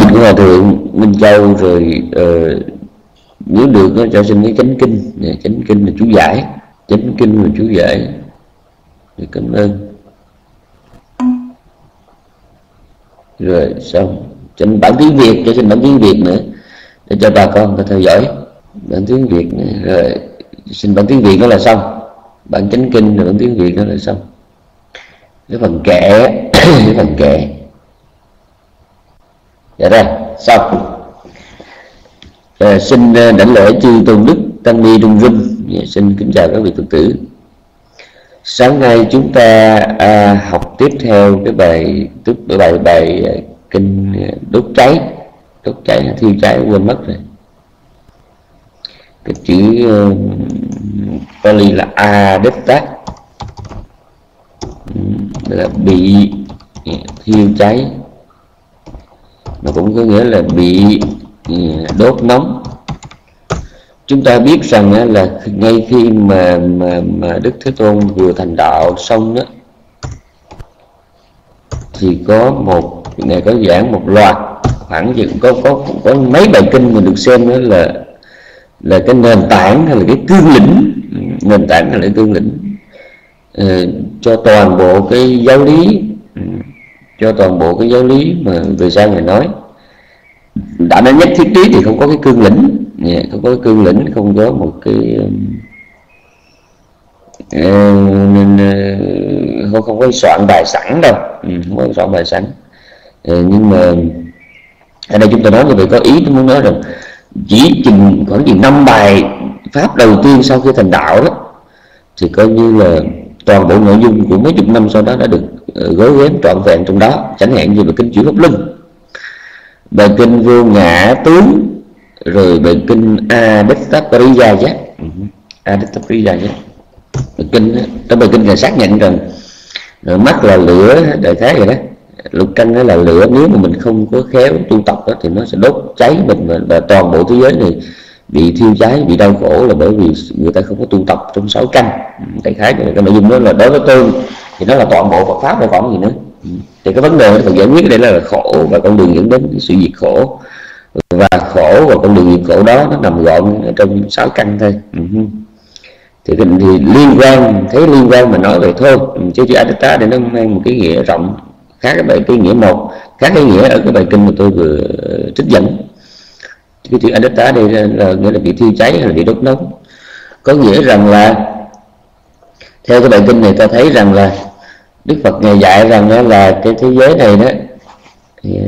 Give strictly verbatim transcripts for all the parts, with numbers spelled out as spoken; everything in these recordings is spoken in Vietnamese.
của Hòa thượng Minh Châu rồi. uh, Nếu được nó cho xin cái chánh kinh. Chánh kinh là chú giải, chánh kinh là chú giải. Thì cảm ơn. Rồi xong. Xin bản tiếng Việt, cho xin bản tiếng Việt nữa để cho bà con ta theo dõi. Bản tiếng Việt nữa. Rồi xin bản tiếng Việt đó là xong. Bản chánh kinh rồi bản tiếng Việt đó là xong. Cái phần kệ cái phần kệ. Dạ rồi xong. À, xin đảnh lễ chư tôn đức tăng ni Trung Rinh. Dạ, xin kính chào các vị Phật tử. Sáng nay chúng ta à, học tiếp theo cái bài tức bài bài kinh đốt cháy, đốt cháy thiêu cháy quên mất rồi. Cái chữ uh, Pali là Adetta, là bị thiêu cháy, mà cũng có nghĩa là bị đốt nóng. Chúng ta biết rằng là ngay khi mà, mà, mà Đức Thế Tôn vừa thành đạo xong đó, thì có một ngày có giảng một loạt khoảng chừng có, có có mấy bài kinh mà được xem đó là là cái nền tảng hay là cái cương lĩnh, nền tảng hay là cương lĩnh uh, cho toàn bộ cái giáo lý, cho toàn bộ cái giáo lý mà về sau Ngài nói. Đã nói nhất thiết trí thì không có cái cương lĩnh, yeah, không có cái cương lĩnh, không có một cái uh, nên uh, không, không có soạn bài sẵn đâu, ừ, không có soạn bài sẵn. Uh, nhưng mà ở đây chúng ta nói như vậy có ý, tôi muốn nói rằng chỉ chừng khoảng chừng năm bài pháp đầu tiên sau khi thành đạo đó, thì coi như là toàn bộ nội dung của mấy chục năm sau đó đã được uh, gói ghém trọn vẹn trong đó. Chẳng hạn như bài kinh Chuyển Pháp Luân, bài kinh Vô Ngã Tướng, rồi bài kinh Adetta Pariyaya, Adetta Pariyaya. Bài kinh đó, trong bài kinh là xác nhận rằng mắt là lửa, đại khái vậy đó. Lục căn đó là lửa, nếu mà mình không có khéo tu tập đó, thì nó sẽ đốt cháy mình, và toàn bộ thế giới này bị thiêu cháy, bị đau khổ là bởi vì người ta không có tu tập trong sáu căn. Đại khái cái nội dung đó là đối với tôi thì nó là toàn bộ Phật pháp, đâu còn gì nữa. Thì cái vấn đề phải giải quyết ở đây là khổ và con đường dẫn đến sự diệt khổ, và khổ và con đường diệt khổ đó nó nằm gọn ở trong sáu căn thôi. Thì, thì liên quan, thấy liên quan mà nói vậy thôi, chứ chữ Adetta để nó mang một cái nghĩa rộng khác cái bài cái nghĩa một, khác cái nghĩa ở cái bài kinh mà tôi vừa trích dẫn. Cái chữ Adetta đây là, là nghĩa là bị thiêu cháy hay là bị đốt nóng, có nghĩa rằng là theo cái bài kinh này ta thấy rằng là Đức Phật Ngài dạy rằng đó là cái thế giới này đó thì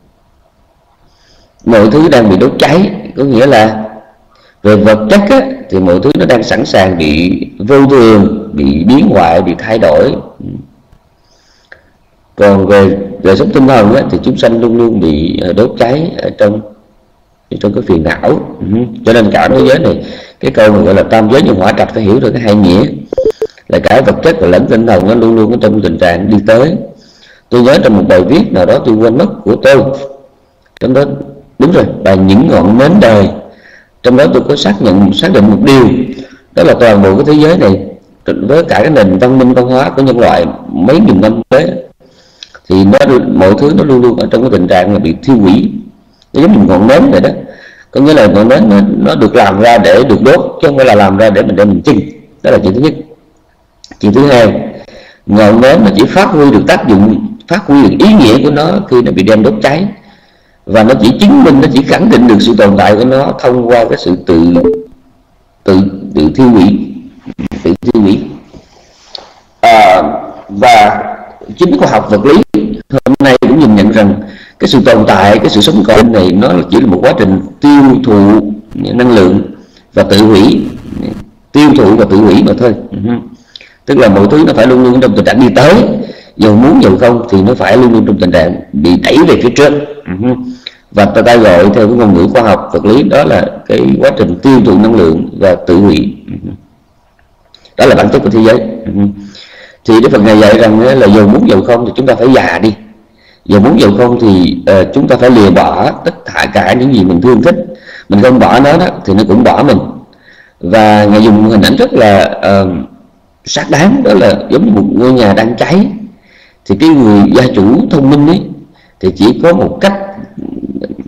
mọi thứ đang bị đốt cháy, có nghĩa là về vật chất á, thì mọi thứ nó đang sẵn sàng bị vô thường, bị biến hoại, bị thay đổi. Còn về đời sống tinh thần á, thì chúng sanh luôn luôn bị đốt cháy ở trong trong cái phiền não. Cho nên cả thế giới này, cái câu mà gọi là tam giới như hỏa trạch phải hiểu được cái hai nghĩa là cả vật chất và lẫn tinh thần nó luôn luôn ở trong tình trạng đi tới. Tôi nhớ trong một bài viết nào đó tôi quên mất của tôi, trong đó đúng rồi, bài Những Ngọn Nến Đời, trong đó tôi có xác nhận xác định một điều, đó là toàn bộ cái thế giới này với cả cái nền văn minh văn hóa của nhân loại mấy nghìn năm tới thì nó mọi thứ nó luôn luôn ở trong cái tình trạng là bị thiêu hủy. Nó giống như ngọn nến vậy đó, có nghĩa là ngọn nến nó, nó được làm ra để được đốt, chứ không phải là làm ra để mình đem mình chưng. Đó là chuyện thứ nhất. Chuyện thứ hai, ngọn nến nó chỉ phát huy được tác dụng, phát huy được ý nghĩa của nó khi nó bị đem đốt cháy, và nó chỉ chứng minh, nó chỉ khẳng định được sự tồn tại của nó thông qua cái sự tự tự tự thiêu hủy, tự thiêu hủy. À, và chính khoa học vật lý hôm nay cũng nhìn nhận rằng cái sự tồn tại, cái sự sống còn này nó chỉ là một quá trình tiêu thụ năng lượng và tự hủy, tiêu thụ và tự hủy mà thôi. Tức là mọi thứ nó phải luôn luôn trong tình trạng đi tới, dù muốn dù không thì nó phải luôn luôn trong tình trạng bị đẩy về phía trước. Và ta, ta gọi theo cái ngôn ngữ khoa học vật lý đó là cái quá trình tiêu thụ năng lượng và tự hủy. Đó là bản chất của thế giới. Thì Đức Phật Ngài dạy rằng là dù muốn dù không thì chúng ta phải già đi, dù muốn dù không thì uh, chúng ta phải lìa bỏ tất cả cả những gì mình thương thích. Mình không bỏ nó đó thì nó cũng bỏ mình. Và Ngài dùng hình ảnh rất là uh, xác đáng, đó là giống như một ngôi nhà đang cháy, thì cái người gia chủ thông minh ấy thì chỉ có một cách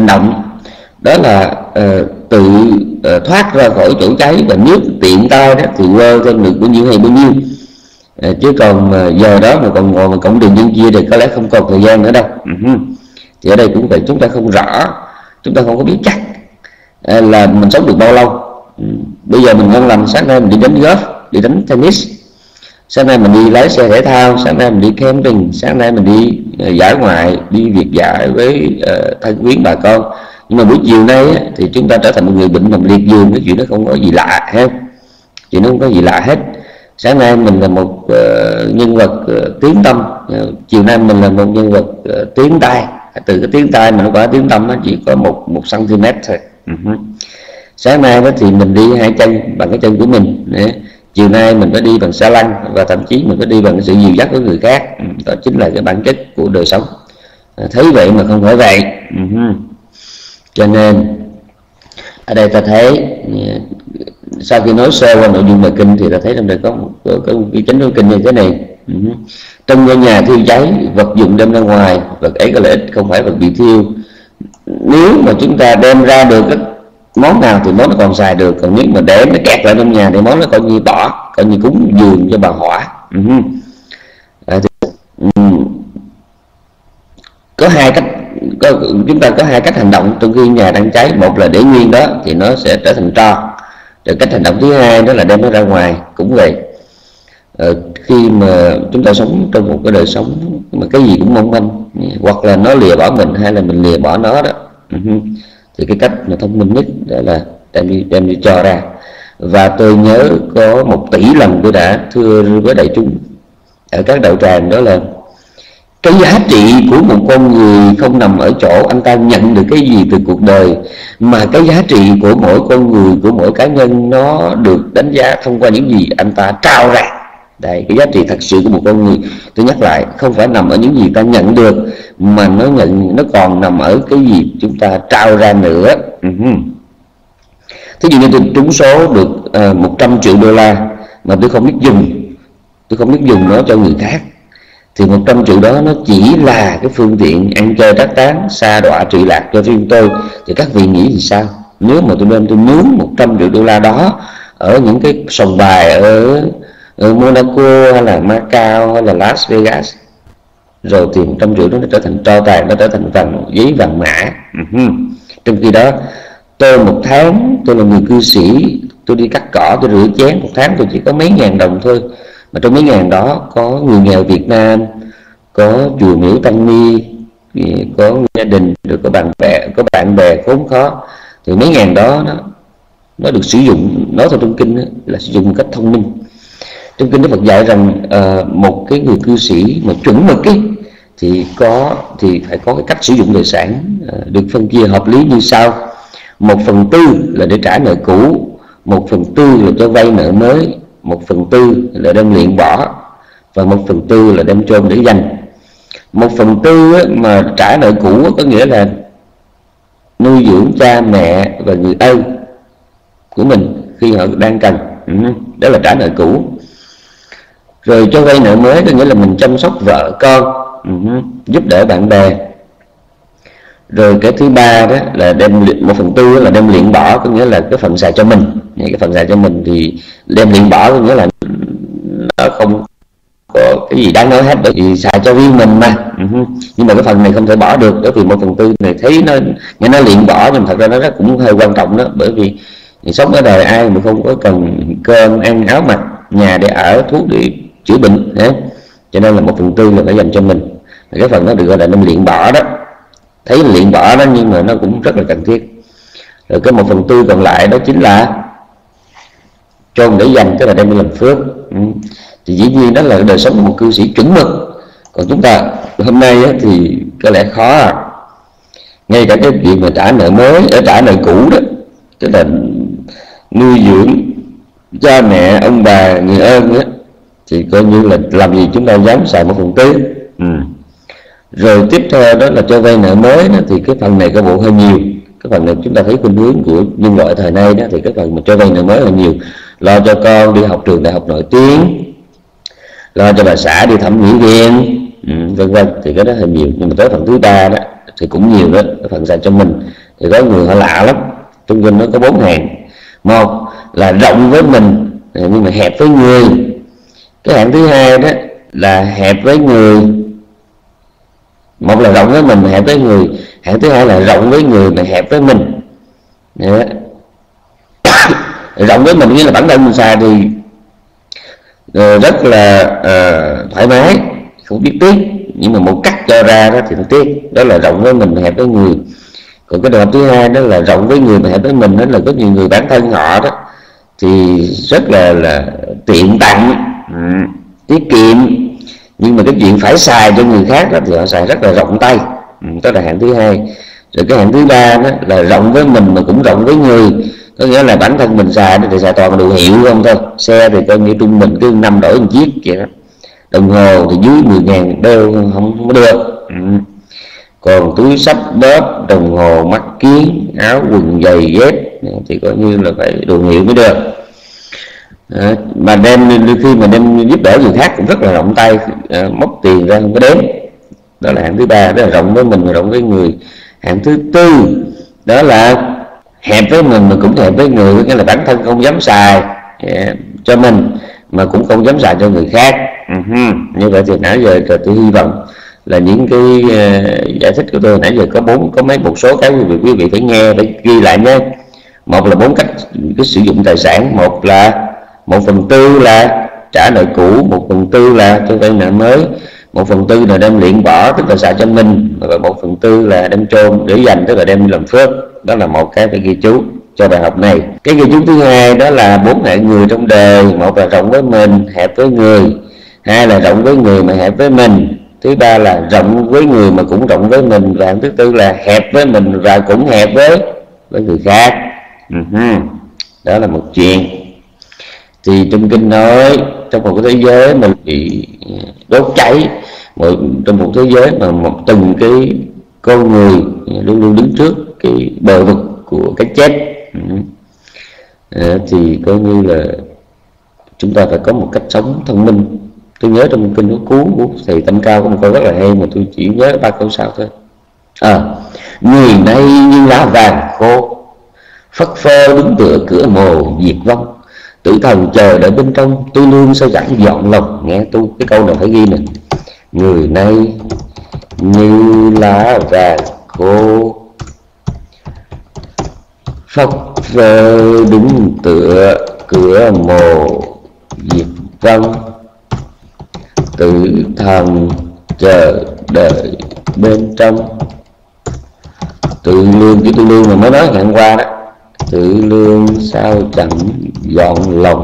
động, đó là uh, tự uh, thoát ra khỏi chỗ cháy, và nếu tiện tay đó thì quơ thêm được bao nhiêu hay bao nhiêu. À, chứ còn uh, giờ đó mà còn ngồi mà cộng đường nhân chia thì có lẽ không còn thời gian nữa đâu. Uh-huh. Thì ở đây cũng vậy, chúng ta không rõ, chúng ta không có biết chắc uh, là mình sống được bao lâu. Uh, bây giờ mình ngon lành, sáng nay mình đi đánh golf, đi đánh tennis, sáng nay mình đi lái xe thể thao, sáng nay mình đi camping, sáng nay mình đi uh, dã ngoại, đi việc dã với uh, thân quyến bà con. Nhưng mà buổi chiều nay á, thì chúng ta trở thành một người bệnh nằm liệt giường, cái chuyện đó không có gì lạ ha, chuyện nó không có gì lạ hết. Sáng nay mình là một uh, nhân vật uh, tiếng tâm, uh, chiều nay mình là một nhân vật uh, tiếng tai. Từ cái tiếng tai mà nó có tiếng tâm, nó chỉ có một một cm thôi. Uh-huh. Sáng nay đó thì mình đi hai chân bằng cái chân của mình, đấy. Chiều nay mình có đi bằng xe lăn, và thậm chí mình có đi bằng sự dìu dắt của người khác. Uh, đó chính là cái bản chất của đời sống. Uh, thấy vậy mà không phải vậy. Uh-huh. Cho nên ở đây ta thấy, sau khi nói sơ qua nội dung bài kinh thì ta thấy trong đây có một có, có một cái chánh nói kinh như thế này. Uh-huh. Trong ngôi nhà thiêu cháy, vật dụng đem ra ngoài, vật ấy có lợi ích, không phải vật bị thiêu. Nếu mà chúng ta đem ra được các món nào thì món nó còn xài được, còn nếu mà để nó kẹt lại trong nhà thì món nó coi như bỏ, coi như cúng dường cho bà hỏa. Uh-huh. À, thì, um, có hai cách, có, chúng ta có hai cách hành động trong khi nhà đang cháy. Một là để nguyên đó thì nó sẽ trở thành tro, rồi cách hành động thứ hai đó là đem nó ra ngoài, cũng vậy. Ờ, khi mà chúng ta sống trong một cái đời sống mà cái gì cũng mong manh, hoặc là nó lìa bỏ mình hay là mình lìa bỏ nó đó, uh-huh. thì cái cách mà thông minh nhất đó là đem đi, đem đi cho ra. Và tôi nhớ có một tỷ lần tôi đã thưa với đại chúng ở các đạo tràng, đó là cái giá trị của một con người không nằm ở chỗ anh ta nhận được cái gì từ cuộc đời, mà cái giá trị của mỗi con người, của mỗi cá nhân, nó được đánh giá thông qua những gì anh ta trao ra. Đây, cái giá trị thật sự của một con người, tôi nhắc lại, không phải nằm ở những gì ta nhận được, mà nó nhận nó còn nằm ở cái gì chúng ta trao ra nữa. Uh-huh. Thí dụ như tôi trúng số được uh, một trăm triệu đô la mà tôi không biết dùng, tôi không biết dùng nó cho người khác, thì một trăm triệu đó nó chỉ là cái phương tiện ăn chơi trác tán, sa đọa trị lạc cho riêng tôi. Thì các vị nghĩ thì sao? Nếu mà tôi đem tôi nướng một trăm triệu đô la đó ở những cái sòng bài ở, ở Monaco hay là Macau hay là Las Vegas, rồi thì một trăm triệu đó nó trở thành tro tàn, nó trở thành vàng giấy vàng mã. Uh-huh. Trong khi đó tôi một tháng, tôi là người cư sĩ, tôi đi cắt cỏ, tôi rửa chén, một tháng tôi chỉ có mấy ngàn đồng thôi. Mà trong mấy ngàn đó có người nghèo Việt Nam, có chùa miếu tăng ni, có gia đình, rồi có bạn bè, có bạn bè khốn khó. Thì mấy ngàn đó nó, nó được sử dụng, nói theo trong kinh đó, là sử dụng một cách thông minh. Trong kinh Đức Phật dạy rằng uh, một cái người cư sĩ mà chuẩn mực ấy, thì có thì phải có cái cách sử dụng tài sản uh, được phân chia hợp lý như sau. Một phần tư là để trả nợ cũ, một phần tư là cho vay nợ mới, một phần tư là đem luyện bỏ, và một phần tư là đem chôn để dành. Một phần tư á, mà trả nợ cũ á, có nghĩa là nuôi dưỡng cha mẹ và người ân của mình khi họ đang cần, ừ, đó là trả nợ cũ. Rồi cho vay nợ mới có nghĩa là mình chăm sóc vợ con, ừ, giúp đỡ bạn bè. Rồi cái thứ ba đó là đem một phần tư là đem luyện bỏ, có nghĩa là cái phần xài cho mình. Cái phần xài cho mình thì đem luyện bỏ có nghĩa là nó không có cái gì đáng nói hết, bởi vì xài cho riêng mình mà. Uh-huh. Nhưng mà cái phần này không thể bỏ được, bởi vì một phần tư này thấy nó nghe nó luyện bỏ, nhưng thật ra nó cũng hơi quan trọng đó, bởi vì sống ở đời ai mà không có cần cơm ăn áo mặc, nhà để ở, thuốc để chữa bệnh, hè? Cho nên là một phần tư là phải dành cho mình. Cái phần đó được gọi là nó luyện bỏ đó, thấy luyện bỏ đó nhưng mà nó cũng rất là cần thiết. Rồi cái một phần tư còn lại đó chính là chôn để dành, tức là đem đi làm phước. Ừ. Thì dĩ nhiên đó là đời sống của một cư sĩ chuẩn mực. Còn chúng ta hôm nay á, thì có lẽ khó à. Ngay cả cái chuyện mà trả nợ mới, ở trả nợ cũ đó, tức là nuôi dưỡng cha mẹ, ông bà, người ơn á, thì coi như là làm gì chúng ta dám xài một phần tư. Ừ. Rồi tiếp theo đó là cho vay nợ mới đó, thì cái phần này có bộ hơi nhiều. Cái phần này chúng ta thấy khuynh hướng của nhân loại thời nay đó, thì cái phần mà cho vay nợ mới hơi nhiều. Lo cho con đi học trường đại học nổi tiếng, lo cho bà xã đi thẩm mỹ viện, ừ, vân vân, thì cái đó hơi nhiều. Nhưng mà tới phần thứ ba đó, thì cũng nhiều đó. Cái phần xài cho mình thì có người họ lạ lắm, trong kinh nó có bốn hàng. Một là rộng với mình nhưng mà hẹp với người. Cái hạng thứ hai đó là hẹp với người. Một là rộng với mình mà hẹp với người, hạng thứ hai là rộng với người mà hẹp với mình. Rộng với mình nghĩa là bản thân mình xài thì rất là uh, thoải mái, không biết tiếc, nhưng mà một cách cho ra đó thì nó tiếc. Đó là rộng với mình mà hẹp với người. Còn cái trường hợp thứ hai đó là rộng với người mà hẹp với mình, đó là có nhiều người bản thân họ đó thì rất là là tiện tặng, ừ, tiết kiệm, nhưng mà cái chuyện phải xài cho người khác đó thì họ xài rất là rộng tay. Ừ, đó là hạng thứ hai. Rồi cái hạng thứ ba đó là rộng với mình mà cũng rộng với người, có nghĩa là bản thân mình xài thì xài toàn đồ hiệu không thôi. Xe thì coi như trung bình cứ năm đổi một chiếc vậy đó. Đồng hồ thì dưới mười ngàn đeo không có được. Ừ. Còn túi xách bóp, đồng hồ, mắt kiếng, áo quần, giày dép thì coi như là phải đồ hiệu mới được. À, mà đem đôi khi mà đem giúp đỡ người khác cũng rất là rộng tay, à, móc tiền ra không có đếm. Đó là hạng thứ ba, đó là rộng với mình và rộng với người. Hạng thứ tư đó là hẹp với mình mà cũng hẹp với người, nghĩa là bản thân không dám xài yeah, cho mình mà cũng không dám xài cho người khác. Uh-huh. Như vậy thì nãy giờ tôi hy vọng là những cái uh, giải thích của tôi nãy giờ có bốn có mấy một số cái quý vị quý vị phải nghe, phải ghi lại nhé. Một là bốn cách cái sử dụng tài sản. Một là một phần tư là trả nợ cũ, một phần tư là cho vay nợ mới, một phần tư là đem luyện bỏ tức là xài cho mình, và một phần tư là đem chôn để dành tức là đem đi làm phước. Đó là một cái phải ghi chú cho bài học này. Cái ghi chú thứ hai đó là bốn hạng người trong đời. Một là rộng với mình, hẹp với người. Hai là rộng với người mà hẹp với mình. Thứ ba là rộng với người mà cũng rộng với mình. Và thứ tư là hẹp với mình và cũng hẹp với với người khác. Uh-huh. Đó là một chuyện. Thì trong kinh nói trong một cái thế giới mà bị đốt cháy, một, trong một thế giới mà một từng cái con người luôn luôn đứng trước cái bờ vực của cái chết, à, thì coi như là chúng ta phải có một cách sống thông minh. Tôi nhớ trong kinh nó cuốn của thầy Tâm Cao có một câu rất là hay mà tôi chỉ nhớ ba câu sau thôi. À, người nay như lá vàng khô, phất phơ đứng tựa cửa mồ diệt vong, tử thần chờ đợi bên trong, tôi luôn sao chẳng dọn lòng nghe tu. Cái câu này phải ghi nè. Người nay như lá vàng khô, phất phơ đứng tựa cửa mồ diệt vong, tử thần chờ đợi bên trong, tự lương. Cái tôi lương mà mới nói ngày hôm qua đó, tự lương sao chẳng dọn lòng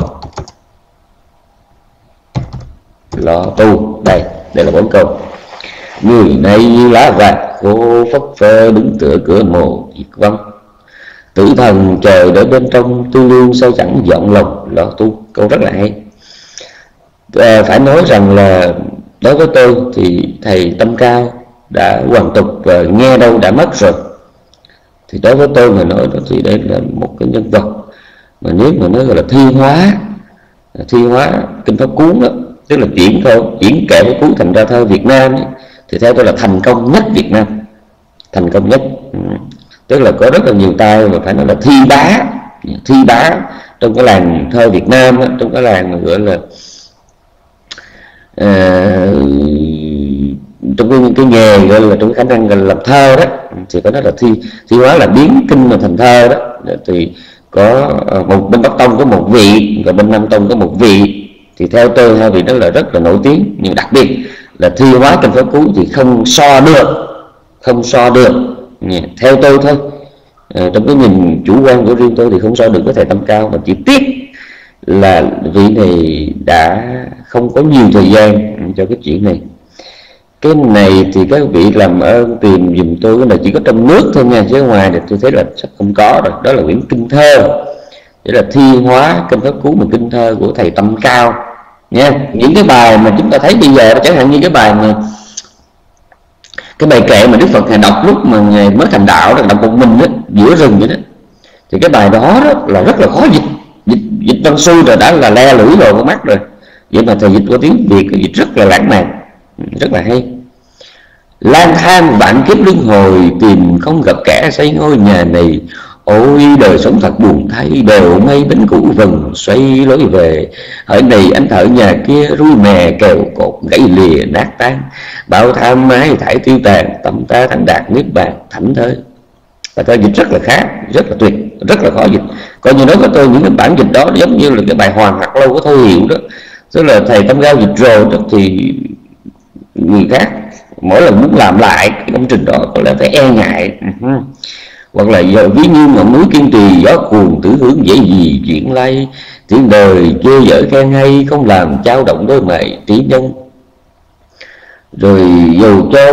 lo tu. Đây, đây là bốn câu. Người này như lá vàng khô, phất phơ đứng tựa cửa mồ diệt vong, tử thần trời đợi bên trong, tu lương sao chẳng dọn lòng lo tu. Câu rất là hay. À, phải nói rằng là đối với tôi thì thầy Tâm Cao đã hoàn tục và nghe đâu đã mất rồi. Thì đối với tôi mà nói đó thì đây là một cái nhân vật mà nếu mà nói gọi là thi hóa thi hóa kinh pháp cuốn đó, tức là chuyển câu chuyển kệ với cuốn thành ra thơ Việt Nam ấy, thì theo tôi là thành công nhất Việt Nam, thành công nhất. Ừ. Tức là có rất là nhiều tay mà phải nói là thi bá thi bá trong cái làng thơ Việt Nam đó, trong cái làng mà gọi là uh, trong cái, cái nghề gọi là trong cái khả năng gọi là làm thơ đó, thì có nói là thi thi hóa là biến kinh mà thành thơ đó. Thì có một bên Bắc Tông có một vị và bên Nam Tông có một vị, thì theo tôi hai vị đó là rất là nổi tiếng, nhưng đặc biệt là thi hóa kinh pháp cú thì không so được, không so được theo tôi thôi. À, trong cái nhìn chủ quan của riêng tôi thì không so được với thầy Tâm Cao, mà chỉ tiếc là vị này đã không có nhiều thời gian cho cái chuyện này. Cái này thì các vị làm ơn tìm dùm tôi, cái này chỉ có trong nước thôi nha, chứ ngoài thì tôi thấy là chắc không có rồi. Đó là quyển kinh thơ, đó là thi hóa kinh pháp cú mà kinh thơ của thầy Tâm Cao nha. Những cái bài mà chúng ta thấy bây giờ, chẳng hạn như cái bài mà cái bài kệ mà Đức Phật Ngài đọc lúc mà Ngài mới thành đạo, đọc một mình đó, giữa rừng vậy đó, thì cái bài đó, đó là rất là khó dịch, dịch, dịch văn xuôi rồi đã là le lưỡi rồi có mắt rồi, vậy mà thầy dịch qua tiếng Việt dịch rất là lãng mạn, rất là hay. lang thang vạn kiếp luân hồi, tìm không gặp kẻ xây ngôi nhà này. Ôi đời sống thật buồn thay, đều mây bánh cũ vần xoay lối về. Ở này anh thợ nhà kia, rui mè kèo cột gãy lìa nát tan. Bao tham mái thải tiêu tàn, tâm ta thắng đạt niết bàn thảnh thơi. Và tôi dịch rất là khác, rất là tuyệt, rất là khó dịch. Coi như nói với tôi những cái bản dịch đó giống như là cái bài Hoàng Hạt Lâu của Thôi Hiệu đó. Tức là thầy Tâm Cao dịch rồi đó, thì người khác mỗi lần muốn làm lại cái công trình đó có lẽ phải e ngại. Uh-huh. Hoặc là giờ ví như ngọn núi kiên trì, gió cuồng tử hướng dễ gì chuyển lay. Tiếng đời chê dở khen hay, không làm trao động đôi mày trí nhân. Rồi dầu cho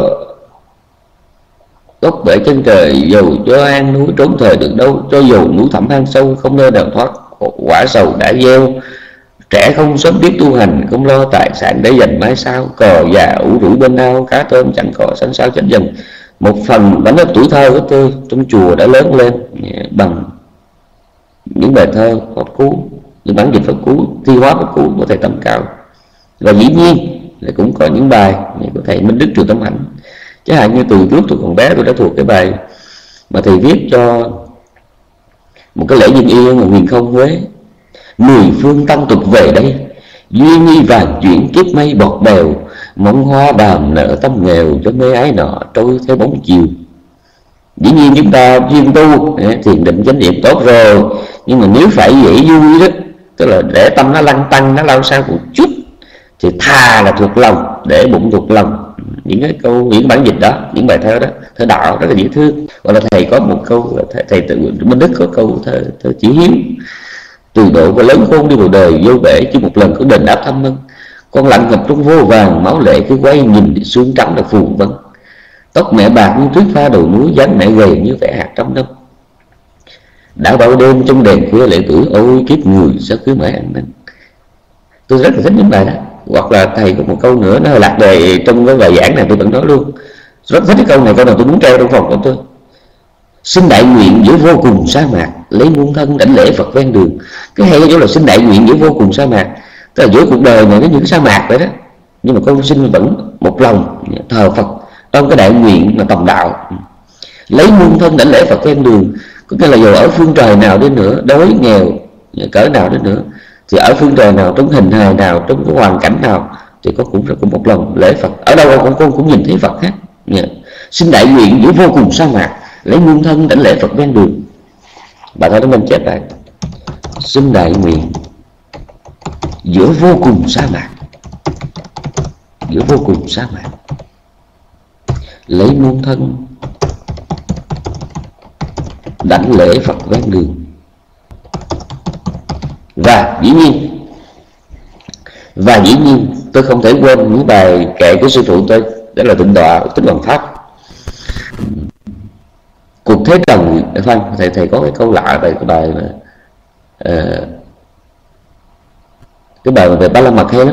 gốc bể chân trời, dầu cho an núi trốn thời được đâu. Cho dầu núi thẳm hang sâu, không nơi nào thoát quả sầu đã gieo. Trẻ không sớm biết tu hành, không lo tài sản để dành mái sao. Cò già ủ rủi bên ao, cá tôm chẳng cò sánh sao chết dần. Một phần đánh lớp tuổi thơ của tôi trong chùa đã lớn lên bằng những bài thơ Pháp Cú, những bản dịch Pháp Cú, thi hóa Pháp Cú của thầy Tâm Cao. Và dĩ nhiên là cũng có những bài của thầy Minh Đức Trường Tâm Hạnh. Chẳng hạn như từ lúc tôi còn bé tôi đã thuộc cái bài mà thầy viết cho một cái lễ dân yên ở Huyền Không, Huế. Mười phương tăng tục về đây, duyên nhi vàng chuyển kiếp mây bọt bèo. Mong hoa đàm nở tâm nghèo, cho mê ái nọ trôi theo bóng chiều. Dĩ nhiên chúng ta chuyên tu thiền định chánh niệm tốt rồi, nhưng mà nếu phải dễ vui đó, tức là để tâm nó lăn tăng, nó lao sang một chút, thì thà là thuộc lòng để bụng thuộc lòng. Những cái câu, những bản dịch đó, những bài thơ đó, thơ đạo rất là dễ thương. Hoặc là thầy có một câu, thầy, thầy tự Minh Đức có câu thơ, thơ chỉ hiếu. Từ độ có lớn khôn đi vào đời vô bể, chứ một lần có đền đáp thăm ân. Con lặng ngập trong vô vàng, máu lệ cứ quay nhìn xương trắng là phù vân. Tóc mẹ bạc như tuyết pha đầu núi, dáng mẹ gầy như vẻ hạt trăm năm. Đã bao đêm trong đèn khuya lệ tuổi, ôi kiếp người sao cứ mãi ăn năn. Tôi rất là thích những bài đó. Hoặc là thầy có một câu nữa nó hơi lạc đề trong cái bài giảng này, tôi vẫn nói luôn. Rất thích cái câu này, câu nào tôi muốn treo trong phòng của tôi. Xin đại nguyện giữa vô cùng sa mạc, lấy muôn thân đảnh lễ Phật ven đường. Cái hay chỗ là xin đại nguyện giữa vô cùng sa mạc, tức là giữa cuộc đời này nó những cái sa mạc vậy đó, nhưng mà con xin vẫn một lòng thờ Phật trong cái đại nguyện mà tòng đạo. Lấy muôn thân đảnh lễ Phật ven đường, có nghĩa là dù ở phương trời nào đi nữa, đói nghèo cỡ nào đi nữa, thì ở phương trời nào, trong hình hài nào, trong cái hoàn cảnh nào, thì con cũng cũng một lòng lễ Phật. Ở đâu con con cũng nhìn thấy Phật hết. Xin đại nguyện giữa vô cùng sa mạc, lấy muôn thân đảnh lễ Phật ven đường. Bà thơ đó mình chép lại: xin đại nguyện giữa vô cùng sa mạc, giữa vô cùng sa mạc, lấy muôn thân đảnh lễ Phật ven đường. Và dĩ nhiên Và dĩ nhiên tôi không thể quên những bài kệ của sư phụ tôi, đó là tịnh tọa Thích Hoàng Pháp. Cuộc thế trần, khoan, thầy thầy có cái câu lạ về cái bài mà, uh, cái bài về Ba La Mật hay lắm.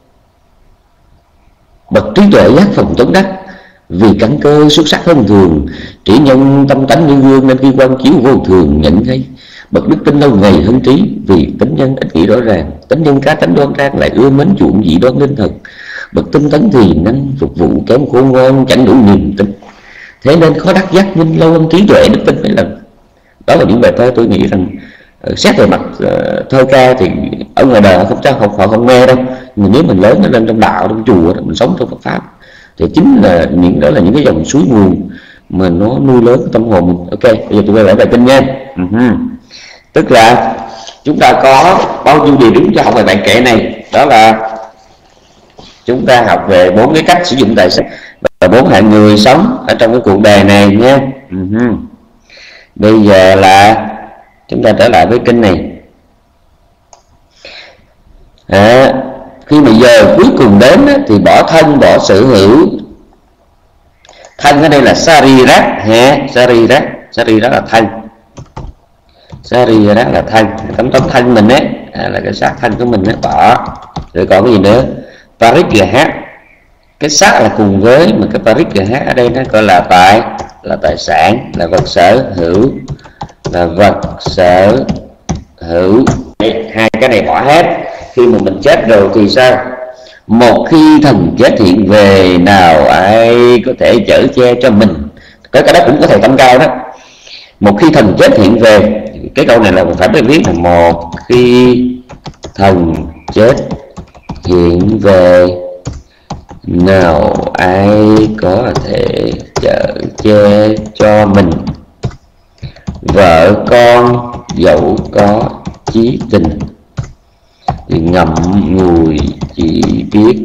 Bậc trí tuệ giác phòng chống đắc, vì căn cơ xuất sắc hơn thường, chỉ nhân tâm tánh như gương nên khi quan chiếu vô thường nhận thấy. Bậc đức tin lâu ngày hơn trí, vì tính nhân ích kỷ rõ ràng, tính nhân cá tánh đoan trang lại ưa mến chuộng dị đoan linh thần. Bậc tinh tấn thì năng phục vụ kém khôn ngoan, chẳng đủ niềm tin, thế nên khó đắc giác nhân lâu hơn trí tuệ đức tin mấy lần. Đó là những bài thơ tôi nghĩ rằng uh, xét về mặt uh, thơ ca thì ở ngoài đời không chắc họ không nghe đâu, nhưng nếu mình lớn lên trong đạo, trong chùa, mình sống trong Phật pháp, thì chính là những đó là những cái dòng suối nguồn mà nó nuôi lớn tâm hồn mình. Ok, bây giờ tôi quay lại bài kinh nha. Uh-huh. Tức là chúng ta có bao nhiêu điều đúng cho học về bài kệ này, đó là chúng ta học về bốn cái cách sử dụng tài sản và bốn hạng người sống ở trong cái cuộc đời này nha. Uh-huh. Bây giờ là chúng ta trở lại với kinh này. À, khi mà giờ cuối cùng đến thì bỏ thân bỏ sở hữu. Thân ở đây là sarirat ha, sarirat, sarirat là thân, sarirat là thân, tấm tấm thân mình ấy, à, là cái xác thân của mình ấy, bỏ. Rồi còn cái gì nữa? Parigraha, cái xác là cùng với, mà cái parigraha ở đây nó gọi là tài, là tài sản, là vật sở hữu, là vật sở hữu. Hai cái này bỏ hết. Khi mà mình chết rồi thì sao? Một khi thần chết hiện về, nào ai có thể chở che cho mình. Cái cái đó cũng có thể tăng cao đó. Một khi thần chết hiện về, cái câu này là phải biết viết là một khi thần chết hiện về, nào ai có thể chở che cho mình. Vợ con dẫu có chí tình, thì ngậm ngùi chỉ biết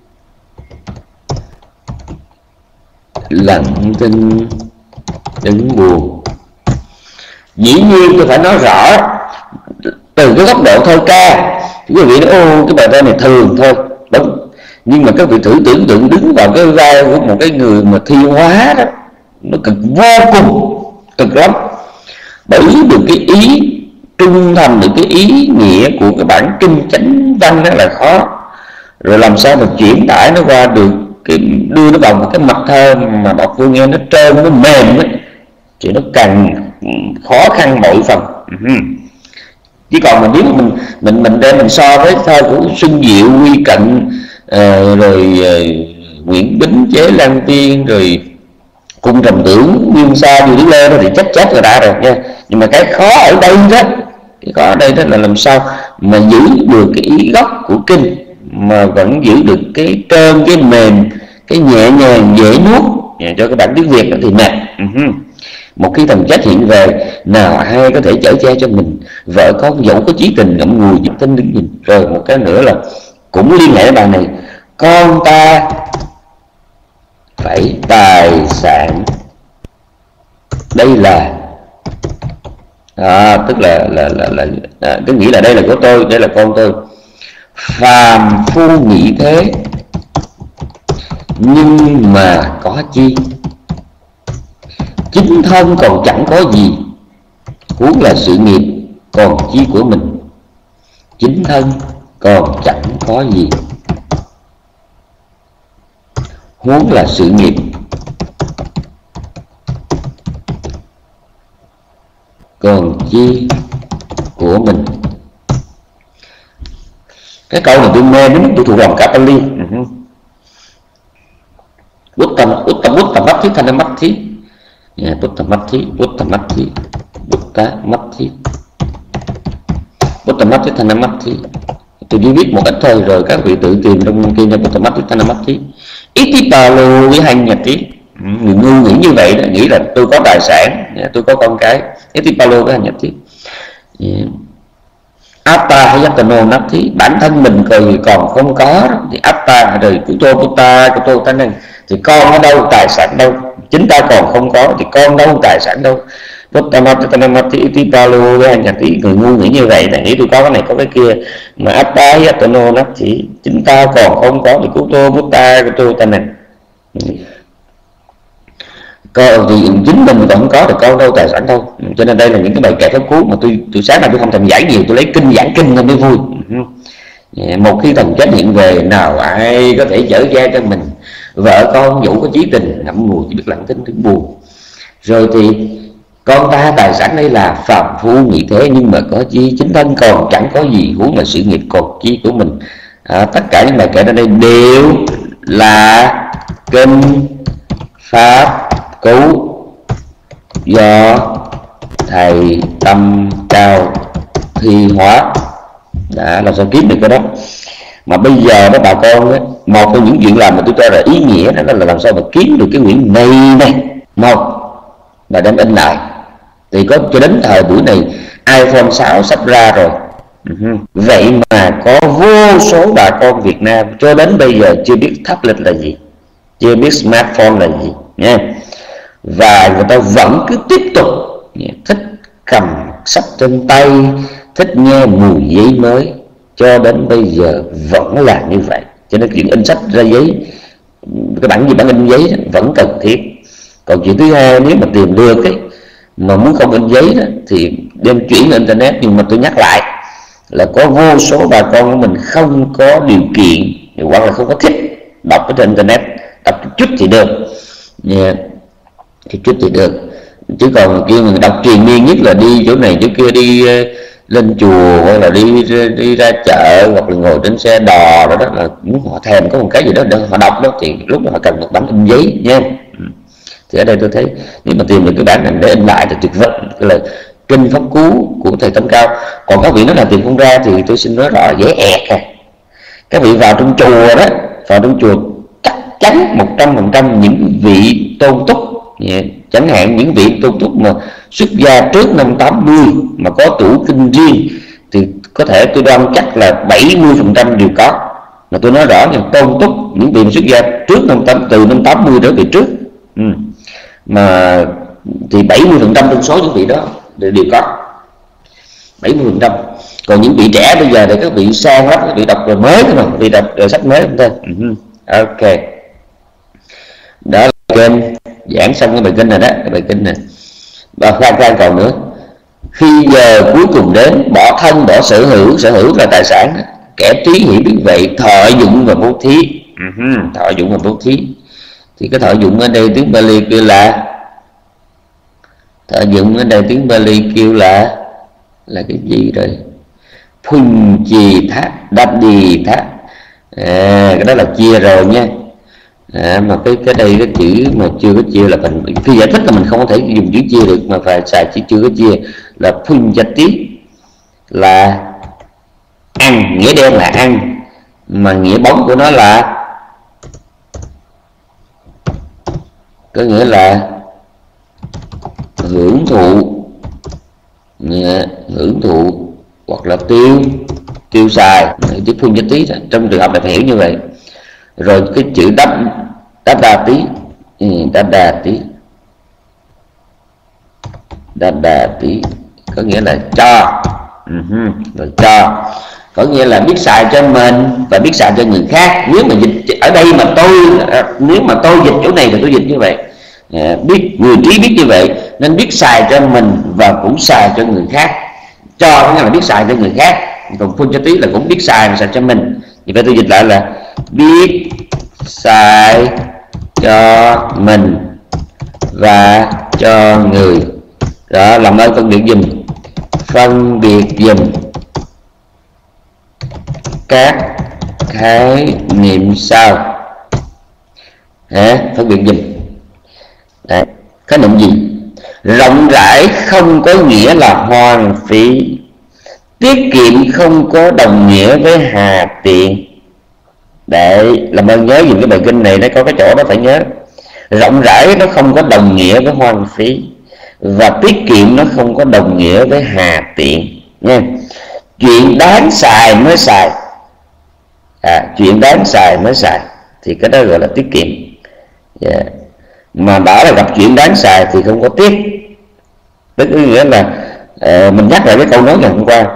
lặng thinh đứng buồn. Dĩ nhiên tôi phải nói rõ từ cái góc độ thơ ca. Quý vị nói ô cái bài thơ này thường thôi, đúng, nhưng mà các vị thử tưởng tượng đứng vào cái vai của một cái người mà thi hóa đó, nó cực vô cùng, cực lắm. Bởi được cái ý trung thành, được cái ý nghĩa của cái bản kinh chánh văn đó là khó. Rồi làm sao mà chuyển tải nó qua được cái, đưa nó vào một cái mặt thơ mà đọc vô nghe nó trơn, nó mềm ấy, thì nó càng khó khăn bội phần. Chứ còn mà nếu mà mình mình mình đem mình so với thơ của Xuân Diệu, Quy Cận, uh, rồi uh, Nguyễn Bính, Chế Lan Tiên, rồi Cung Trầm Tưởng, Nguyên Sa, Như Lý Lê đó thì chết chết rồi đã rồi nha. Nhưng mà cái khó ở đây đó, cái khó ở đây đó là làm sao mà giữ được cái ý gốc của kinh mà vẫn giữ được cái trơn, cái mềm, cái nhẹ nhàng dễ nuốt cho các bạn tiếng Việt đó thì mệt. Uh-huh. Một khi thần chết hiện về, nào ai có thể chở che cho mình. Vợ con dẫu có chí tình, ngậm ngùi giúp tin đứng nhìn. Rồi một cái nữa là cũng liên hệ bài này, con ta phải tài sản. Đây là à, tức là là là, là à, cái nghĩ là đây là của tôi, đây là con tôi. Phàm phu nghĩ thế, nhưng mà có chi? Chính thân còn chẳng có gì, huống là sự nghiệp còn chi của mình. Chính thân còn chẳng có gì, huống là sự nghiệp còn chi của mình. Cái câu này tôi mê đến mức tôi thuộc lòng cả Pali. Bút tầm bút tầm bút tầm mắt thiết thành mắt thiết. Yeah, bút tầm mắt thiết, bút tầm mắt thiết, bút tá mắt thiết, bút tầm mắt thiết thành mắt thiết. Tôi chỉ viết một ít thôi, rồi các vị tự tìm trong kia cho bút tầm mắt thiết thành mắt thiết. Ít tí tà lô với hành nhật tí. Người ngu nghĩ như vậy đó, nghĩ là tôi có tài sản, tôi có con cái. Ít tí tà lô với hành nhật tí. Yeah. Atta hay Yatano nắp thí, bản thân mình còn còn không có thì Atta rồi của tôi của ta của tôi ta này thì con ở đâu, tài sản đâu? Chính ta còn không có thì con đâu, tài sản đâu? Người ngu nghĩ như vậy là nghĩ tôi có cái này có cái kia, mà Atta hay Yatano nắp thí, chính ta còn không có thì của tôi của ta của tôi ta này, con thì chính mình còn không có thì con đâu, tài sản đâu. Cho nên đây là những cái bài kệ pháp cú mà tôi tôi sáng nay tôi không thèm giải nhiều, tôi lấy kinh giảng kinh nên mới vui. Một khi thần chết hiện về, nào ai có thể chở che cho mình. Vợ con dẫu có chí tình, ngậm ngùi chỉ biết lặng thinh đứng buồn. Rồi thì con ta tài sản đây là phàm phu nghĩ thế, nhưng mà có chi? Chính thân còn chẳng có gì, huống là sự nghiệp còn chi của mình. À, tất cả những bài kệ ở đây đều là kinh pháp cú do thầy Tâm Cao thi hóa. Đã là sao kiếm được cái đó. Mà bây giờ đó bà con ấy, một trong những chuyện làm mà tôi cho là ý nghĩa đó là làm sao mà kiếm được cái quyển này này. Một là đem in lại, thì có cho đến thời buổi này iPhone sáu sắp ra rồi. Uh-huh. Vậy mà có vô số bà con Việt Nam cho đến bây giờ chưa biết tablet là gì, chưa biết smartphone là gì nha. Và người ta vẫn cứ tiếp tục thích cầm sách trên tay, thích nghe mùi giấy mới, cho đến bây giờ vẫn là như vậy. Cho nên chuyện in sách ra giấy, cái bản gì bản in giấy đó, vẫn cần thiết. Còn chuyện thứ hai, nếu mà tìm được ấy, mà muốn không in giấy đó, thì đem chuyển lên internet. Nhưng mà tôi nhắc lại là có vô số bà con của mình không có điều kiện hoặc là không có thích đọc ở trên internet, đọc chút thì được, yeah. Thì chút thì được, chứ còn kia mình đọc truyền miên nhất là đi chỗ này chỗ kia, đi lên chùa hoặc là đi đi ra chợ hoặc là ngồi trên xe đò đó, đó là muốn họ thèm có một cái gì đó để họ đọc đó, thì lúc đó họ cần một bản in giấy nha. Thì ở đây tôi thấy nếu mà tìm được cái bản này để in lại thì tuyệt vời, cái là kinh Pháp Cú của thầy Tâm Cao. Còn các vị nói là tìm không ra thì tôi xin nói rõ dễ ẹt à. Các vị vào trong chùa đó, vào trong chùa chắc chắn một trăm phần trăm những vị tôn túc, chẳng hạn những vị tôn túc mà xuất gia trước năm tám mươi mà có tủ kinh riêng thì có thể tôi đoán chắc là bảy mươi phần trăm đều có. Mà tôi nói rõ là tôn túc những vị xuất gia trước năm tám, từ năm tám mươi trở về trước, ừ. mà thì bảy mươi phần trăm trong số những vị đó đều có, bảy mươi phần trăm. Còn những vị trẻ bây giờ thì các vị sang lắm, các vị đọc rồi mới thôi mà, vị đọc rồi sách mới không thôi. uh-huh. Ok, đó là kênh giảng xong cái bài kinh này đó, cái bài kinh này. Và khoan khoan còn nữa, khi giờ cuối cùng đến, bỏ thân bỏ sở hữu, sở hữu là tài sản, kẻ trí hiểu biết vậy, thọ dụng và bố thí. uh-huh. Thọ dụng và bố thí thì cái thọ dụng ở đây tiếng Bali kêu là, thọ dụng ở đây tiếng Bali kêu là là cái gì rồi? Phun chì thác, đắp đi thác, à, cái đó là chia rồi nha. À, mà cái cái đây cái chữ mà chưa có chia là mình khi giải thích là mình không có thể dùng chữ chia được, mà phải xài chữ chưa có chia là phun cha tí, là ăn, nghĩa đen là ăn, mà nghĩa bóng của nó là có nghĩa là hưởng thụ, hưởng thụ hoặc là tiêu tiêu xài, chữ phun nhất tí trong trường hợp này phải hiểu như vậy. Rồi cái chữ đắp đắp đà tí, đắp đà tí, đắp đà tí có nghĩa là cho, uh-huh. rồi cho có nghĩa là biết xài cho mình và biết xài cho người khác. Nếu mà dịch ở đây mà tôi nếu mà tôi dịch chỗ này thì tôi dịch như vậy, à, biết người trí biết như vậy nên biết xài cho mình và cũng xài cho người khác. Cho có nghĩa là biết xài cho người khác, còn phun cho tí là cũng biết xài và xài cho mình. Vì vậy tôi dịch lại là biết xài cho mình và cho người. Đó, làm ơn phân biệt dùm, phân biệt dùm các khái niệm sau. Hả? Phân biệt dùm. Đấy. Khái niệm gì? Rộng rãi không có nghĩa là hoang phí, tiết kiệm không có đồng nghĩa với hà tiện. Đấy, làm ơn nhớ dùng cái bài kinh này, nó có cái chỗ đó phải nhớ. Rộng rãi nó không có đồng nghĩa với hoang phí, và tiết kiệm nó không có đồng nghĩa với hà tiện nha. Chuyện đáng xài mới xài, à, chuyện đáng xài mới xài thì cái đó gọi là tiết kiệm. Yeah. Mà bảo là gặp chuyện đáng xài thì không có tiếc. Tức nghĩa là uh, mình nhắc lại cái câu nói ngày hôm qua,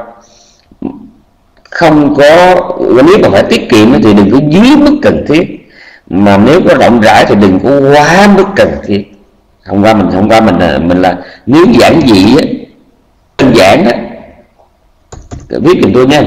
không có, nếu mà phải tiết kiệm thì đừng có dưới mức cần thiết, mà nếu có rộng rãi thì đừng có quá mức cần thiết. Hôm qua mình hôm qua mình mình là nếu giản dị á, đơn giản á, viết giùm tôi nha.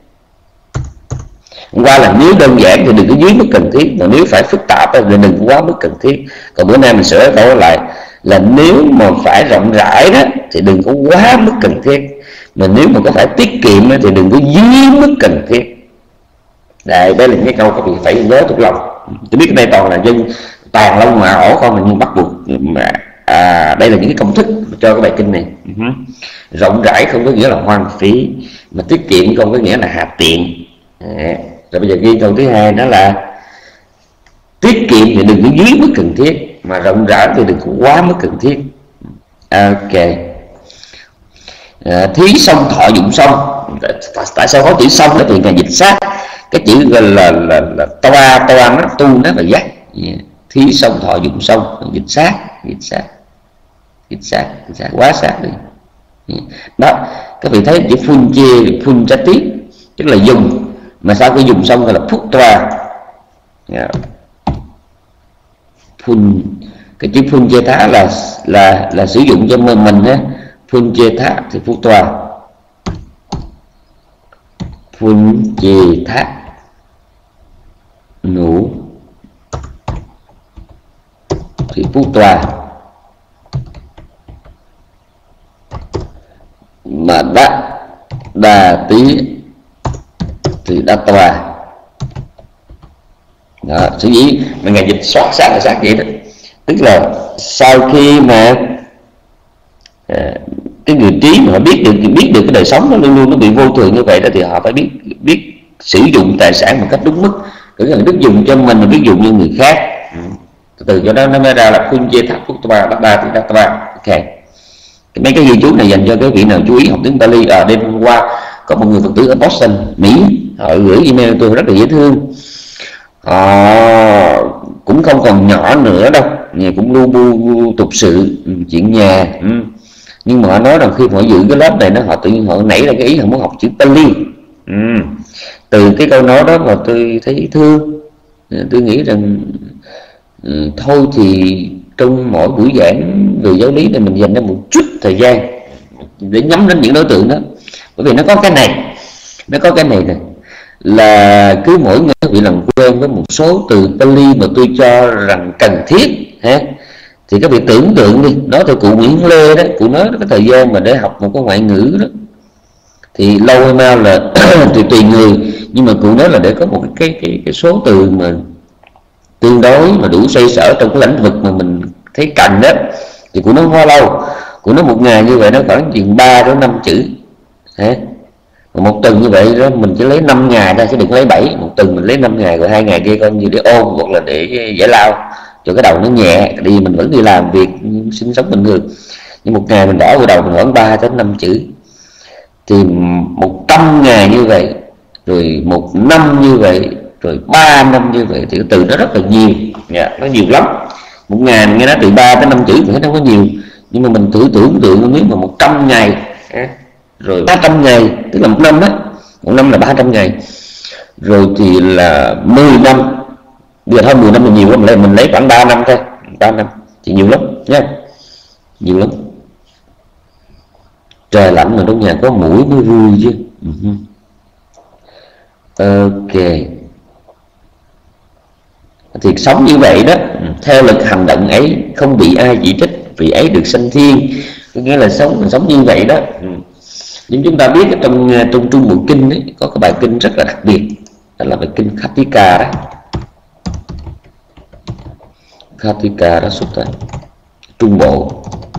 Hôm qua là nếu đơn giản thì đừng có dưới mức cần thiết, mà nếu phải phức tạp thì đừng có quá mức cần thiết. Còn bữa nay mình sửa câu lại là nếu mà phải rộng rãi đó thì đừng có quá mức cần thiết, mà nếu mà có phải tiết kiệm thì đừng có dưới mức cần thiết. Đây, đây là cái câu các vị phải nhớ thuộc lòng. Tôi biết cái đây toàn là dân tàn lông mà ổ không, nhưng bắt buộc mà à, đây là những cái công thức cho cái bài kinh này. Uh-huh. Rộng rãi không có nghĩa là hoang phí, mà tiết kiệm không có nghĩa là hà tiện. À, rồi bây giờ ghi câu thứ hai đó là tiết kiệm thì đừng có dưới mức cần thiết, mà rộng rãi thì đừng có quá mức cần thiết. Ok. À, thí xong thọ dụng xong. Tại sao có chữ xong đó thì ngài dịch sát cái chữ là là là, là toa toa nó tu nó là dắt. Yeah. Thí xong thọ dụng xong, dịch sát dịch sát dịch sát dịch sát quá sát đi. Yeah. Đó, các vị thấy chữ phun chê phun cha tí tức là dùng, mà sau khi dùng xong thì là phút toa. Yeah. Phun, cái chữ phun chê thá là là là sử dụng cho mình mình á. Phun chê thá thì phút toa, phun chê thá nụ thì phút toa. Mà đó Đà Tí thì Đà Tòa. Đó, sở dĩ mà ngày dịch soát sát là sát vậy đó, tức là sau khi mà à, cái người trí mà họ biết được biết được cái đời sống nó luôn luôn nó bị vô thường như vậy đó, thì họ phải biết biết sử dụng tài sản một cách đúng mức, cứ là biết dùng cho mình mà biết dùng như người khác. Ừ. Từ cho đó nó mới ra là khung dê tháp phúc ba đắc ba thì đắc ba. Ok, mấy cái ghi chú này dành cho cái vị nào chú ý học tiếng Pali. Ở à, đêm hôm qua có một người Phật tử ở Boston, Mỹ, họ gửi email tôi rất là dễ thương. Họ cũng không còn nhỏ nữa đâu, nhà cũng lu bu tục sự chuyện nhà. Ừ. Nhưng mà họ nói rằng khi họ dự cái lớp này nó họ tự nhiên họ nảy ra cái ý họ muốn học chữ Pali. Ừ. Từ cái câu nói đó mà tôi thấy thương. Tôi nghĩ rằng ừ, thôi thì trong mỗi buổi giảng về giáo lý này mình dành ra một chút thời gian để nhắm đến những đối tượng đó, bởi vì nó có cái này nó có cái này này là cứ mỗi người bị làm quen với một số từ Pali mà tôi cho rằng cần thiết ha. Thì các vị tưởng tượng đi, nói theo cụ Nguyễn Lê đó, cụ nói cái thời gian mà để học một cái ngoại ngữ đó thì lâu hay mau là tùy tùy người, nhưng mà cụ nói là để có một cái cái cái, cái số từ mà tương đối mà đủ xoay sở trong cái lĩnh vực mà mình thấy cần đó, thì cụ nói hoa lâu, cụ nói một ngày như vậy nó khoảng chừng ba đến năm chữ ha. Một tuần như vậy đó mình chỉ lấy năm ngày ra, chứ đừng lấy bảy. Một tuần mình lấy năm ngày, rồi hai ngày kia coi như để ôn hoặc là để giải lao cho cái đầu nó nhẹ, đi mình vẫn đi làm việc sinh sống bình thường. Nhưng một ngày mình bỏ vào đầu mình khoảng ba đến năm chữ, thì một trăm ngày như vậy, rồi một năm như vậy, rồi ba năm như vậy, thì cái từ nó rất là nhiều, yeah, nó nhiều lắm. Một ngày nghe nó từ ba tới năm chữ thì nó không có nhiều, nhưng mà mình thử tưởng tượng nếu mà một trăm ngày rồi ba trăm ngày, tức là một năm đó, một năm là ba trăm ngày, rồi thì là mười năm. Bây giờ thôi mười năm là nhiều lắm, mình lấy khoảng ba năm thôi, ba năm thì nhiều lắm nha, nhiều lắm. Trời lạnh mà trong nhà có mũi mới vui chứ. Uh-huh. Ok, thì sống như vậy đó, theo lực hành động ấy không bị ai chỉ trích, vì ấy được sanh thiên. Có nghĩa là sống sống như vậy đó. Nhưng chúng ta biết ở trong trong Trung Bộ Kinh ấy, có cái bài kinh rất là đặc biệt, đó là bài kinh Khattika đó. Khattika đó xuất ra Trung Bộ.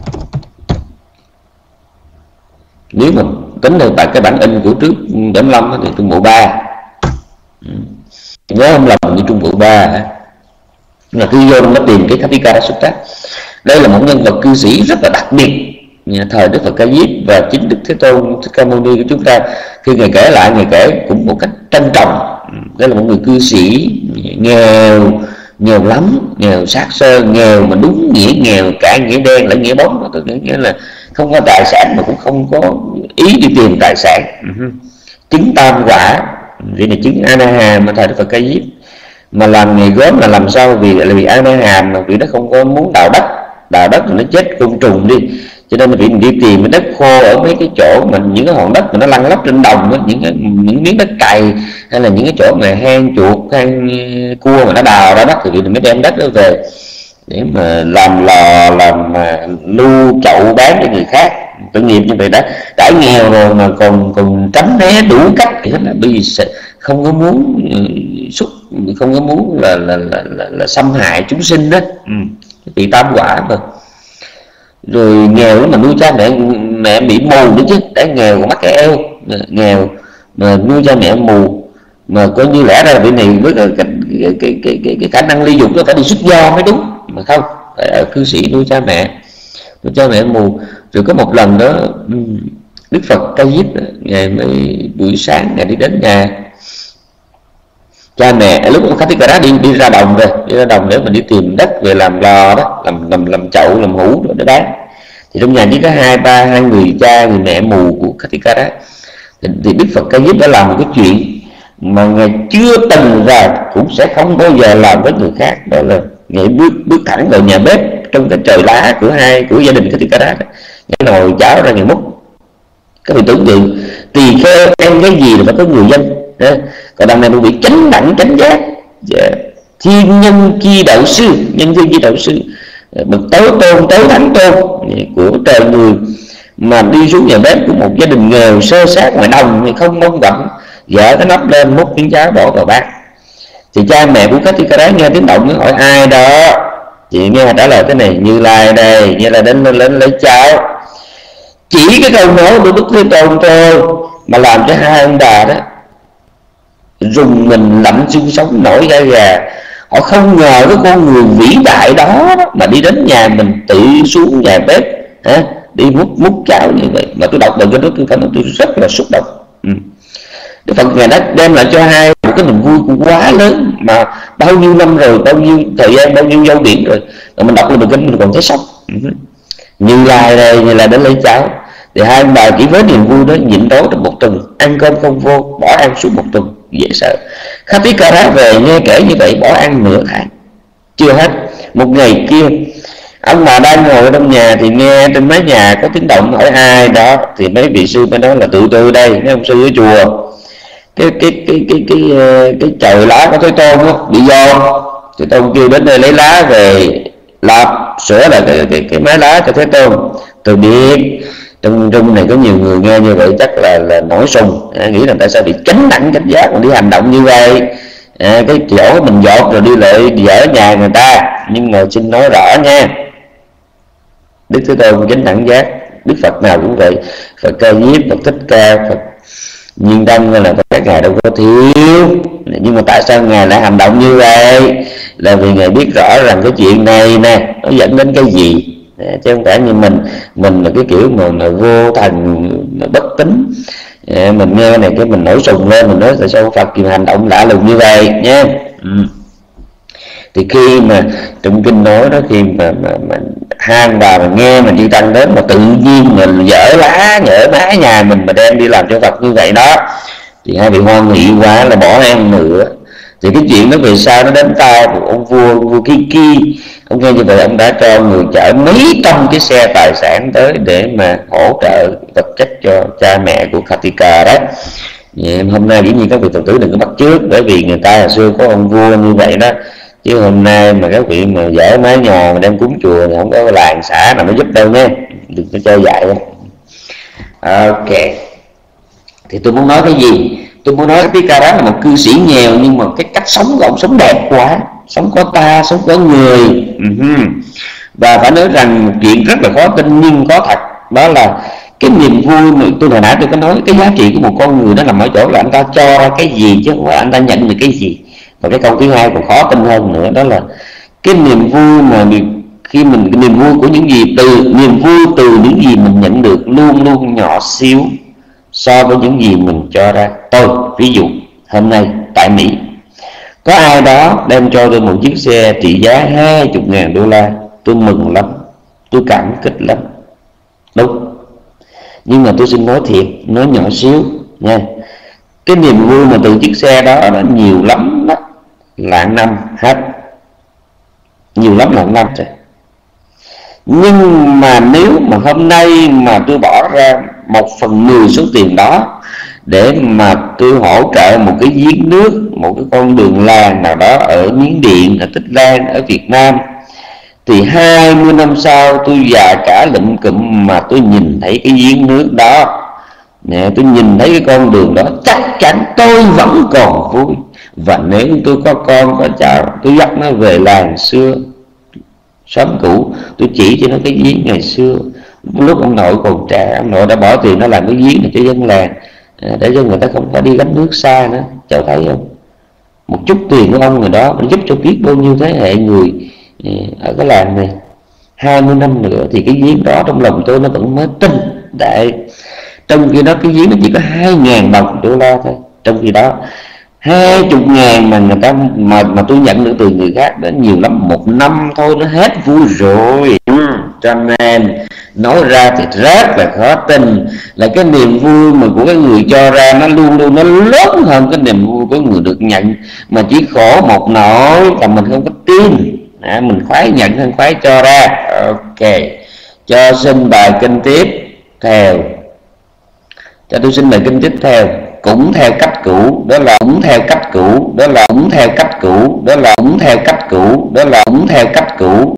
Nếu mà tính theo tại cái bản in của trước bảy mươi lăm thì Trung Bộ ba, nhớ không lầm như Trung Bộ ba là cứ vô nó tìm cái Khattika đó xuất ra. Đây là một nhân vật cư sĩ rất là đặc biệt thời Đức Phật Ca Diếp, và chính Đức Thế Tôn Thích Ca Mâu Ni của chúng ta khi ngài kể lại, ngài kể cũng một cách trân trọng. Đây là một người cư sĩ nghèo, nghèo lắm, nghèo sát sơ, nghèo mà đúng nghĩa nghèo, cả nghĩa đen lẫn nghĩa bóng. Tôi nghĩa là không có tài sản mà cũng không có ý đi tìm tài sản. Chứng tam quả, vì là chứng A-na-hàm mà thời Đức Phật Ca Diếp. Mà làm nghề gốm là làm sao? Vì là vì A-na-hàm mà vì nó không có muốn đào đất, đào đất thì nó chết côn trùng đi, cho nên vì mình đi tìm cái đất khô ở mấy cái chỗ mà những cái hòn đất mà nó lăn lóc trên đồng đó, những cái, những miếng đất cày, hay là những cái chỗ mà hang chuột, hang cua mà nó đào ra đất, thì vì mình mới đem đất đó về để mà làm lò, làm lưu chậu bán cho người khác. Tội nghiệp như vậy đã đã nghèo rồi mà còn còn tránh né đủ cách thì là bởi vì không có muốn xúc, không có muốn là là là, là, là xâm hại chúng sinh đó. Ừ. Bị tam quả mà. Rồi nghèo mà nuôi cha mẹ, mẹ bị mù nữa chứ, đã nghèo còn mắc cái eo, nghèo mà nuôi cha mẹ mù, mà coi như lẽ ra vị này với cái cái, cái, cái, cái, cái khả năng ly dục nó phải đi xuất gia mới đúng, mà không, phải ở cư sĩ nuôi cha mẹ, nuôi cha mẹ mù. Rồi có một lần đó Đức Phật Ca Diếp ngày mới buổi sáng ngày đi đến nhà cha mẹ, lúc Khattika đi đi ra đồng về, đi ra đồng để mình đi tìm đất về làm lò đó, làm làm làm chậu, làm hũ rồi để bán. Thì trong nhà chỉ có hai ba hai người cha người mẹ mù của Khattika đó. Thì, thì Đức Phật Ca Diếp đã làm một cái chuyện mà ngài chưa từng ra, cũng sẽ không bao giờ làm với người khác, đó là ngài bước bước thẳng vào nhà bếp trong cái trời lá của hai của gia đình Khattika đó, ngài nồi cháo ra ngài múc. Các vị tưởng tượng tỳ kheo ăn cái gì là phải có người dân. Còn đằng này mình bị chánh đẳng chánh giác, yeah. Thiên nhân chi đạo sư, nhân thiên chi đạo sư, bậc tối tôn tối thánh tôn của trời người, mà đi xuống nhà bếp của một gia đình nghèo sơ sát ngoài đồng thì không mong quạnh, vợ cái nắp lên múc miếng cháo đổ vào bát. Thì cha mẹ của Katikara nghe tiếng động mới hỏi ai đó, chị nghe trả lời thế này: Như Lai đây, Như Lai đến lên lấy cháo. Chỉ cái câu nói của Đức Thế Tôn thôi mà làm cho hai ông bà đó rùng mình lạnh xương sống nổi da gà. Họ không ngờ cái con người vĩ đại đó, đó mà đi đến nhà mình tự xuống nhà bếp hả, đi múc múc cháo như vậy. Mà tôi đọc bài kinh đó tôi cảm thấy tôi rất là xúc động. ừ. Đức Phật Ngài đã đem lại cho hai một cái niềm vui quá lớn mà bao nhiêu năm rồi, bao nhiêu thời gian, bao nhiêu dâu biển rồi, rồi mình đọc bài kinh mình còn thấy sốc. ừ. Như Lai đây, Như Lai đến lấy cháo. Thì hai ông bà chỉ với niềm vui đó nhịn đói trong một tuần, ăn cơm không vô, bỏ ăn suốt một tuần, dễ sợ. Katikara về nghe kể như vậy, bỏ ăn nửa tháng. Chưa hết, một ngày kia ông bà đang ngồi trong nhà thì nghe trên mái nhà có tiếng động, hỏi ai đó. Thì mấy vị sư mới nói là tự tôi đây, mấy ông sư ở chùa. Cái cái cái cái cái cái, cái trời lá của Thế Tôn đó, bị do Thế Tôn kêu đến đây lấy lá về làm sửa lại cái, cái, cái mái lá cho Thế Tôn. Tôi biết trong trong này có nhiều người nghe như vậy chắc là là nổi sùng, à, nghĩ là tại sao bị chánh đẳng chánh giác mà đi hành động như vậy, à, cái chỗ mình dột rồi đi lại dở nhà người ta. Nhưng mà xin nói rõ nha, Đức Thế Tôn chánh đẳng giác, Đức Phật nào cũng vậy, Phật Ca Diếp, Phật Thích Ca, Phật Nhiên Đăng là các ngài đâu có thiếu. Nhưng mà tại sao ngài lại hành động như vậy? Là vì ngài biết rõ rằng cái chuyện này nè nó dẫn đến cái gì, chứ không phải như mình mình là cái kiểu mà, mà vô thần bất tín. À, mình nghe này cái mình nổi sùng lên, mình nói tại sao Phật kìm hành động lạ lùng như vậy nhé. ừ. Thì khi mà trong kinh nói đó, khi mà, mà, mà hai bà mà nghe mà chư tăng đến mà tự nhiên mình dở lá nhỡ mái nhà mình mà đem đi làm cho Phật như vậy đó, thì hai vị hoan hỷ quá là bỏ ăn nữa. Thì cái chuyện đó về sau nó đến tai của ông vua vua Kiki. Ông nghe như vậy, ông đã cho người chở mấy trăm cái xe tài sản tới để mà hỗ trợ vật chất cho cha mẹ của Katika đó. Vậy, hôm nay dĩ nhiên các vị Phật tử đừng có bắt chước, bởi vì người ta hồi xưa có ông vua như vậy đó. Chứ hôm nay mà các vị mà dở mái nhà mà đem cúng chùa thì không có làng xã nào nó giúp đâu nha, đừng có chơi dại đó. Ok, thì tôi muốn nói cái gì? Tôi muốn nói cái Katikara là một cư sĩ nghèo, nhưng mà cái cách sống của ông sống đẹp quá, sống có ta, sống có người. uh-huh. Và phải nói rằng một chuyện rất là khó tin nhưng có thật, đó là cái niềm vui mà tôi hồi nãy tôi có nói, cái giá trị của một con người đó nằm ở chỗ là anh ta cho ra cái gì chứ không phải anh ta nhận được cái gì. Và cái câu thứ hai còn khó tin hơn nữa, đó là cái niềm vui mà khi mình cái niềm vui của những gì từ niềm vui từ những gì mình nhận được luôn luôn nhỏ xíu so với những gì mình cho ra. Tôi ví dụ hôm nay tại Mỹ có ai đó đem cho tôi một chiếc xe trị giá hai mươi ngàn đô la, tôi mừng lắm, tôi cảm kích lắm, đúng. Nhưng mà tôi xin nói thiệt, nói nhỏ xíu nha, cái niềm vui mà từ chiếc xe đó nó nhiều lắm đó là năm hết, nhiều lắm là năm rồi. Nhưng mà nếu mà hôm nay mà tôi bỏ ra một phần mười số tiền đó để mà tôi hỗ trợ một cái giếng nước, một cái con đường làng nào đó ở Miến Điện, ở Tích Lan, ở Việt Nam, thì hai mươi năm sau tôi già cả lụm cụm mà tôi nhìn thấy cái giếng nước đó, nè, tôi nhìn thấy cái con đường đó, chắc chắn tôi vẫn còn vui. Và nếu tôi có con có cháu, tôi dắt nó về làng xưa xóm cũ, tôi chỉ cho nó cái giếng ngày xưa lúc ông nội còn trẻ, ông nội đã bỏ tiền nó làm cái giếng này cho dân làng, để cho người ta không phải đi gánh nước xa nữa. Cháu thấy không, một chút tiền của ông người đó nó giúp cho biết bao nhiêu thế hệ người ở cái làng này. Hai mươi năm nữa thì cái giếng đó trong lòng tôi nó vẫn mới tinh đại. Trong khi đó cái giếng nó chỉ có hai ngàn đồng đô la thôi, trong khi đó hai chục ngàn mà người ta mà mà tôi nhận được từ người khác đến nhiều lắm, một năm thôi nó hết vui rồi. ừ, cho nên nói ra thì rất là khó tin, là cái niềm vui mà của cái người cho ra nó luôn luôn nó lớn hơn cái niềm vui của người được nhận. Mà chỉ khổ một nỗi là mình không có tin, à, mình khoái nhận hơn khoái cho ra. Ok, cho xin bài kinh tiếp theo. Cho tôi xin bài kinh tiếp theo. Cũng theo cách cũ, đó là cũng theo cách cũ, đó là cũng theo cách cũ, đó là cũng theo cách cũ, đó là cũng theo cách cũ.